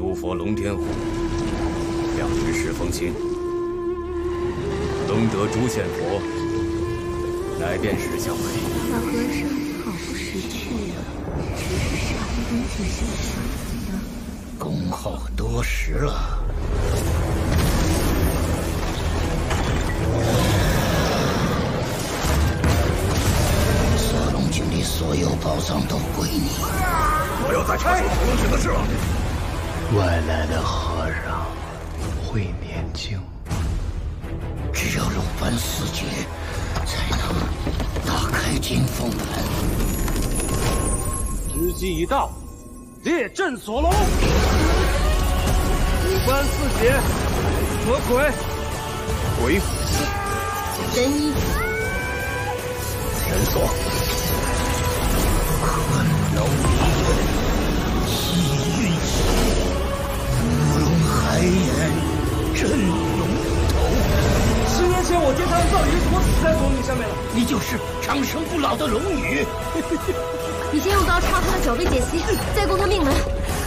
诸佛龙天虎，两只石峰青，登得诛仙佛，乃便是小黑。 老和尚好不识趣啊，只是傻不登几下傻子呢。 恭候多时了。 军里所有宝藏都归你， 不要再插手屠龙群的事了。 外来的和尚会念经， 只有鲁班四绝，才能打开金凤盘。 时机已到，列阵锁龙。鲁班四绝，何鬼？ 鬼斧， 神医， 神锁。 昆楼气运气，伏龙海眼震龙头。 10年前我爹他们赵云我死在龙椅上面了。 你就是长生不老的龙女。 你先用刀插他的脚背解析，再攻他命门。